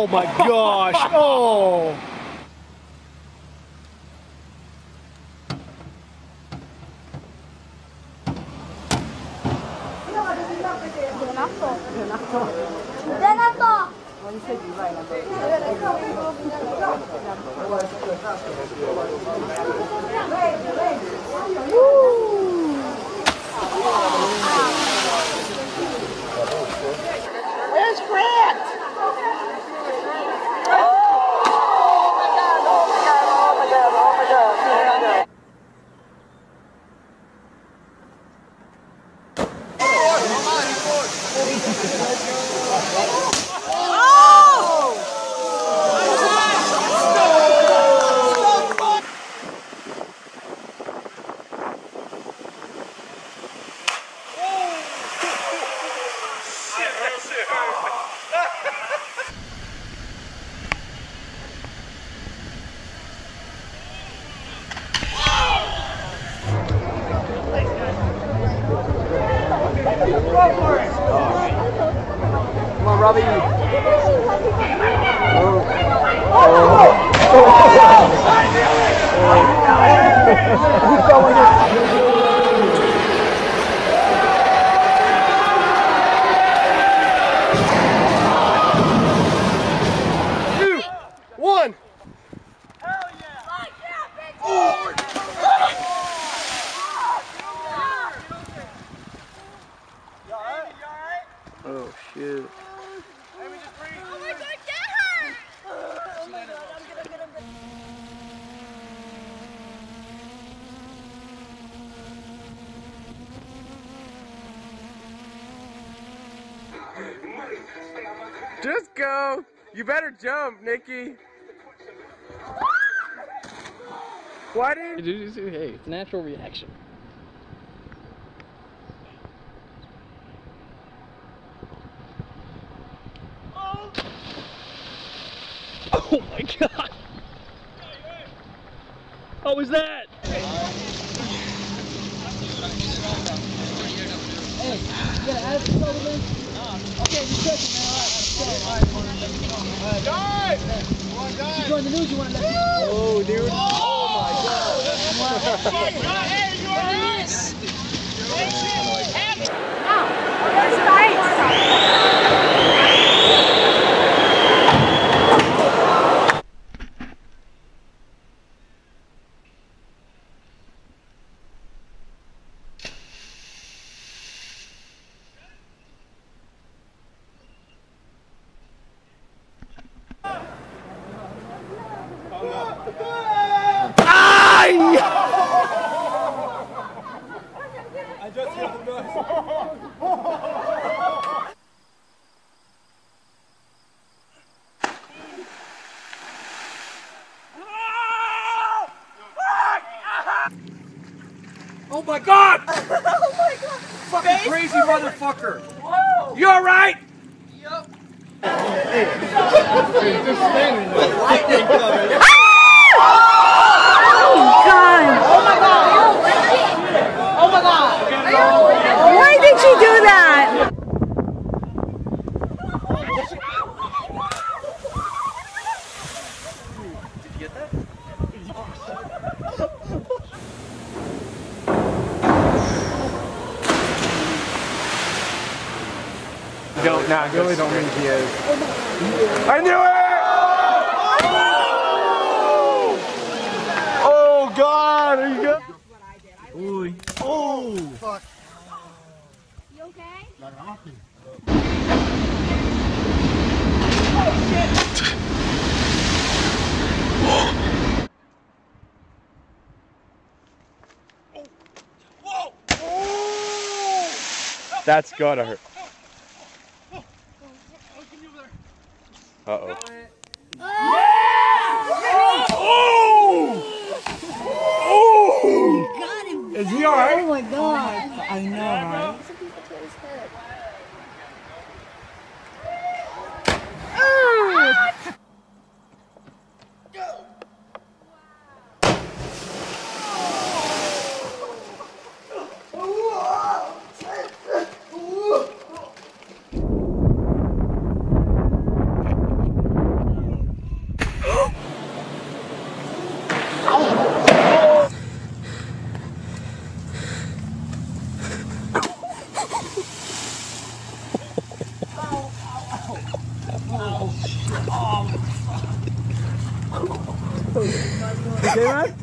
Oh my gosh! Oh! Where's Grant? Come on, Robbie. Two, one. Oh shit. Oh my God, get her! Oh my God, I'm gonna get him. Just go. You better jump, Nikki. Why did you? Hey, it's a natural reaction. Oh my God! What was that? Hey, you gotta add the soda in? Okay, just check it, man. Alright, guys! You join the news, you wanna let me? Oh, dude. Oh my God. Hey, you're right! I just heard the noise. Oh my God! Oh my God! Fucking crazy motherfucker! Whoa. You alright? Yep. Just standing there. Lightning coming. Oh God! Oh my God! Oh my God! Why did you do that? Did you get that? Don't, nah, I really don't think he is. I knew it! Oh God, are you good? Ooh. Oh! Fuck. You okay? That's gotta hurt. Uh-oh. Oh! Is he alright? Oh my God! I know, right? Okay, man?